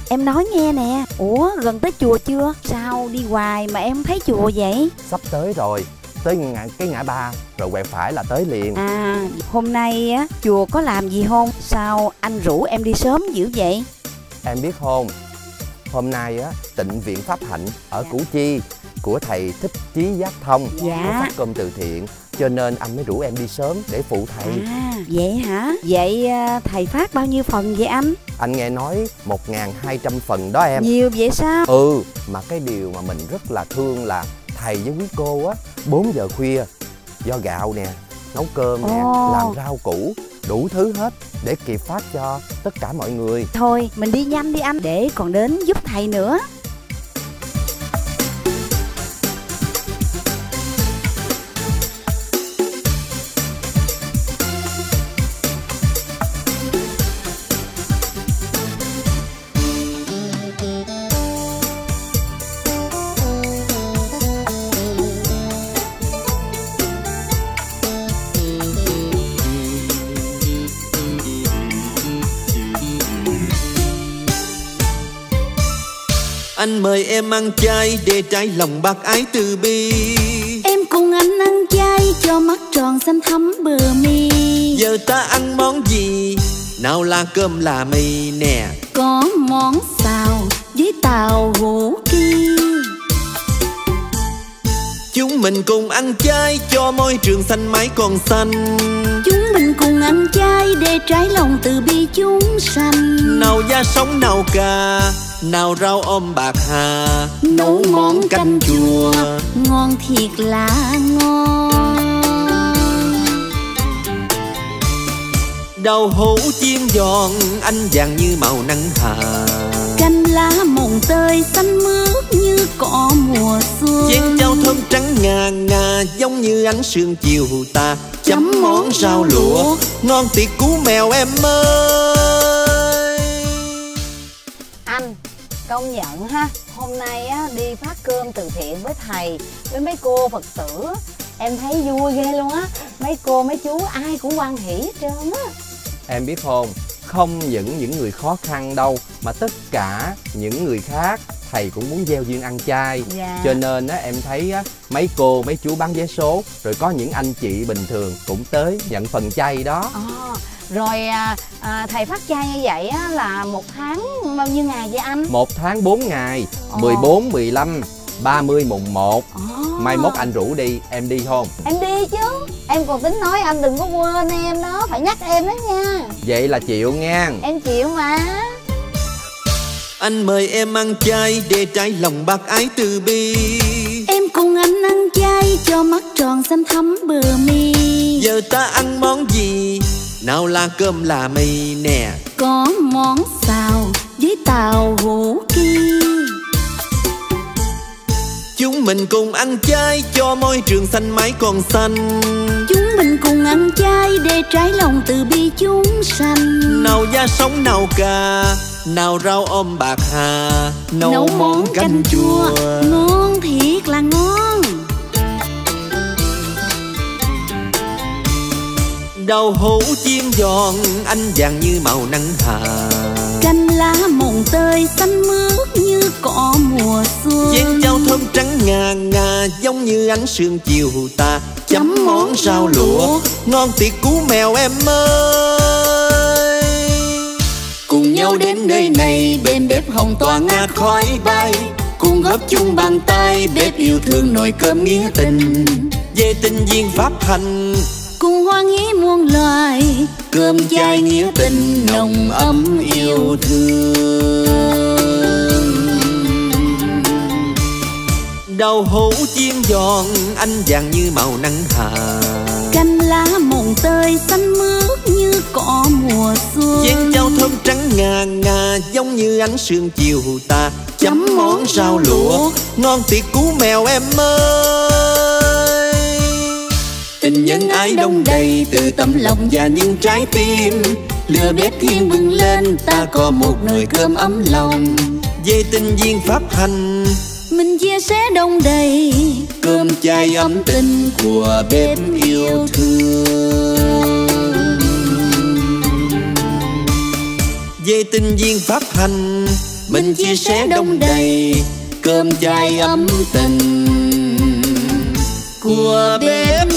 em nói nghe nè. Ủa gần tới chùa chưa? Sao đi hoài mà em thấy chùa vậy? Sắp tới rồi, tới cái ngã ba rồi quẹo phải là tới liền. À, hôm nay á chùa có làm gì không? Sao anh rủ em đi sớm dữ vậy? Em biết không, hôm nay á Tịnh Viện Pháp Hạnh ở Củ Chi của thầy Thích Chí Giác Thông có phát cơm từ thiện, cho nên anh mới rủ em đi sớm để phụ thầy. À vậy hả? Vậy thầy phát bao nhiêu phần vậy anh? Anh nghe nói 1.200 phần đó em. Nhiều vậy sao? Ừ, mà cái điều mà mình rất là thương là thầy với quý cô á 4 giờ khuya do gạo nè, nấu cơm nè, làm rau củ, đủ thứ hết để kịp phát cho tất cả mọi người. Thôi mình đi nhanh đi anh, để còn đến giúp thầy nữa. Anh mời em ăn chay để trải lòng bác ái từ bi. Em cùng anh ăn chay cho mắt tròn xanh thắm bờ mi. Giờ ta ăn món gì? Nào là cơm là mì nè. Có món xào với tàu hũ ki. Chúng mình cùng ăn chay cho môi trường xanh mãi còn xanh. Chúng mình cùng ăn chay để trải lòng từ bi chúng sanh. Nào da sống nào cà, nào rau ôm bạc hà, nấu món canh chua ngon thiệt là ngon. Đậu hũ chiên giòn ánh vàng như màu nắng hà. Canh lá mồng tơi xanh mướt như cỏ mùa xuân. Chén chao thơm trắng ngà ngà giống như ánh sương chiều tà. Chấm món rau luộc ngon tiệt cú mèo em ơi. Anh công nhận ha, hôm nay á đi phát cơm từ thiện với thầy với mấy cô Phật tử, em thấy vui ghê luôn á. Mấy cô mấy chú ai cũng hoan hỉ hết trơn á. Em biết không, không những người khó khăn đâu mà tất cả những người khác thầy cũng muốn gieo duyên ăn chay. Cho nên á em thấy á mấy cô mấy chú bán vé số, rồi có những anh chị bình thường cũng tới nhận phần chay đó. Rồi thầy phát chay như vậy á là một tháng bao nhiêu ngày vậy anh? 1 tháng 4 ngày, 14, 15, 30 mùng 1. Mai mốt anh rủ đi, em đi không? Em đi chứ, em còn tính nói anh đừng có quên em đó, phải nhắc em đó nha. Vậy là chịu nha. Em chịu mà. Anh mời em ăn chay để trải lòng bác ái từ bi. Em cùng anh ăn chay cho mắt tròn xanh thắm bờ mi. Giờ ta ăn món gì? Nào là cơm là mì nè. Có món xào với tàu hũ ki. Chúng mình cùng ăn chay cho môi trường xanh mãi còn xanh. Chúng mình cùng ăn chay để trải lòng từ bi chúng sanh. Nào da sống nào cà, nào rau ôm bạc hà, nấu món canh chua ngon thiệt là ngon. Đậu hũ chiên giòn ánh vàng như màu nắng hà. Canh lá mồng tơi xanh mướt như cỏ mùa xuân. Chén chao thơm trắng ngà ngà giống như ánh sương chiều tà. Chấm món rau luộc ngon tiệt cú mèo em ơi. Cùng nhau đến nơi này bên bếp hồng tỏa ngát khói bay. Cùng góp chung bàn tay bếp yêu thương nồi cơm nghĩa tình. Về tình duyên pháp hành cùng hoan hỷ muôn loài. Cơm chay nghĩa tình nồng ấm yêu thương. Đậu hũ chiên giòn ánh vàng như màu nắng hà. Canh lá mồng tơi xanh mướt như cỏ mùa xuân. Chén chao thơm trắng ngà ngà giống như ánh sương chiều tà. Chấm món rau luộc ngon tiệt cú mèo em ơi. Tình nhân ái đông đầy từ tấm lòng và những trái tim. Lửa bếp thiên bừng lên ta có một nồi cơm ấm lòng. Về tình duyên pháp hành mình chia sẻ đông đầy. Cơm chay ấm tình của bếp yêu thương. Về tình duyên pháp hành mình chia sẻ đông đầy cơm chay ấm tình của bếp